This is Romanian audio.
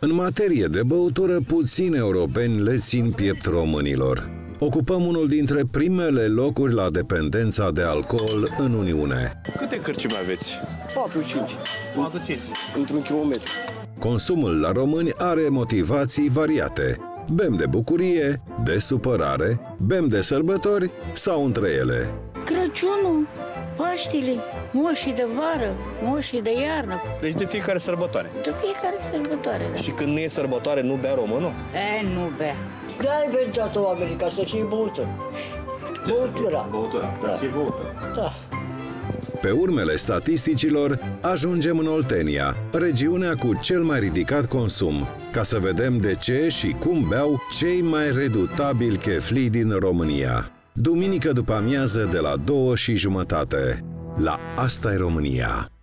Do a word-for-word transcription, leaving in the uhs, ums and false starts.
În materie de băutură, puțini europeni le țin piept românilor. Ocupăm unul dintre primele locuri la dependența de alcool în Uniune. Câte cărciumi aveți? patru cinci. patru cinci. Într-un kilometru. Consumul la români are motivații variate. Bem de bucurie, de supărare, bem de sărbători sau între ele. Crăciunul, Paștele, moșii de vară, moșii de iarnă. Deci de fiecare sărbătoare. De fiecare sărbătoare, da. Și când nu e sărbătoare, nu bea românul? E, nu bea. De-aia inventat oamenii, ca să fie băută. Băutura. Băutura, da. Să fie băută. Da. Pe urmele statisticilor, ajungem în Oltenia, regiunea cu cel mai ridicat consum, ca să vedem de ce și cum beau cei mai redutabili cheflii din România. Duminică după amiază de la două și jumătate, la Asta e România.